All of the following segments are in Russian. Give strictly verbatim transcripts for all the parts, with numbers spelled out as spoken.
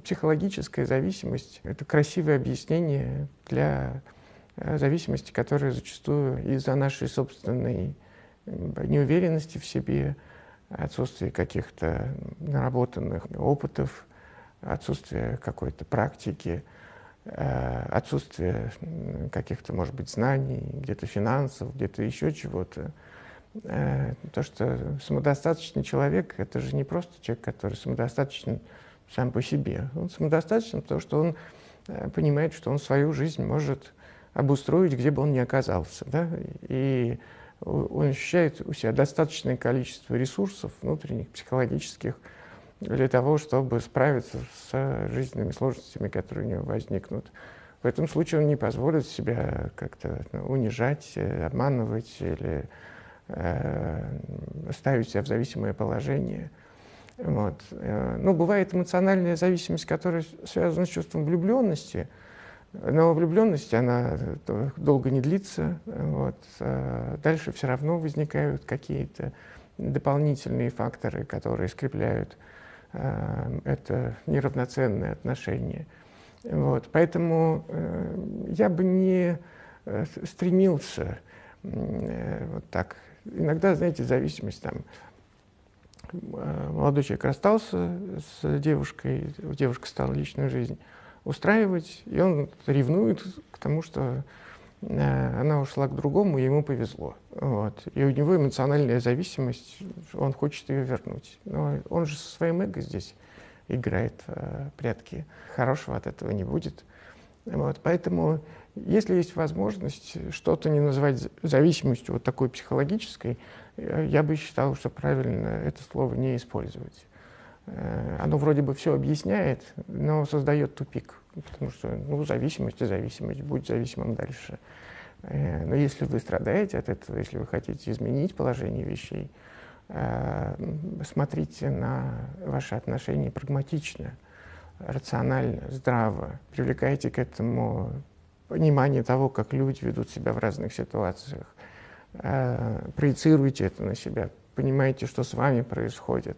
Психологическая зависимость — это красивое объяснение для зависимости, которая зачастую из-за нашей собственной неуверенности в себе, отсутствия каких-то наработанных опытов, отсутствия какой-то практики, отсутствие каких-то, может быть, знаний, где-то финансов, где-то еще чего-то. То, что самодостаточный человек — это же не просто человек, который самодостаточен сам по себе. Он самодостаточен, потому что он понимает, что он свою жизнь может обустроить, где бы он ни оказался. Да? И он ощущает у себя достаточное количество ресурсов внутренних, психологических, для того, чтобы справиться с жизненными сложностями, которые у него возникнут. В этом случае он не позволит себя как-то унижать, обманывать или э, ставить себя в зависимое положение. Вот. Ну, бывает эмоциональная зависимость, которая связана с чувством влюбленности, но влюбленность, она долго не длится. Вот. Дальше все равно возникают какие-то дополнительные факторы, которые скрепляют это неравноценные отношения. Вот. Поэтому я бы не стремился вот так. Иногда, знаете, зависимость там. Молодой человек расстался с девушкой, девушка стала личную жизнь устраивать, и он ревнует к тому, что она ушла к другому, и ему повезло. Вот. И у него эмоциональная зависимость, он хочет ее вернуть. Но он же со своим эго здесь играет э, прятки. Хорошего от этого не будет. Вот. Поэтому, если есть возможность что-то не называть зависимостью вот такой психологической, я бы считал, что правильно это слово не использовать. Оно вроде бы все объясняет, но создает тупик. Потому что, ну, зависимость и зависимость, будь зависимым дальше. Но если вы страдаете от этого, если вы хотите изменить положение вещей, смотрите на ваши отношения прагматично, рационально, здраво. Привлекайте к этому понимание того, как люди ведут себя в разных ситуациях. Проецируйте это на себя, понимаете, что с вами происходит.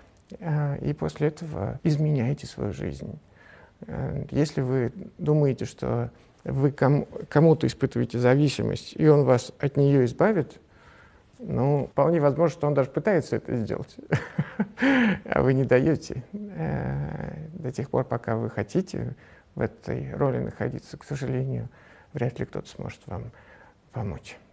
И после этого изменяйте свою жизнь. Если вы думаете, что вы кому- кому-то испытываете зависимость, и он вас от нее избавит, ну, вполне возможно, что он даже пытается это сделать, а вы не даете. До тех пор, пока вы хотите в этой роли находиться, к сожалению, вряд ли кто-то сможет вам помочь.